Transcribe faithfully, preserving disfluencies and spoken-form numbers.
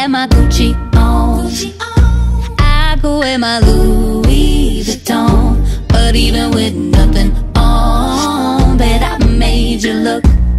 have my Gucci on, I could wear my Louis Vuitton. But even with nothing on, bet I made you look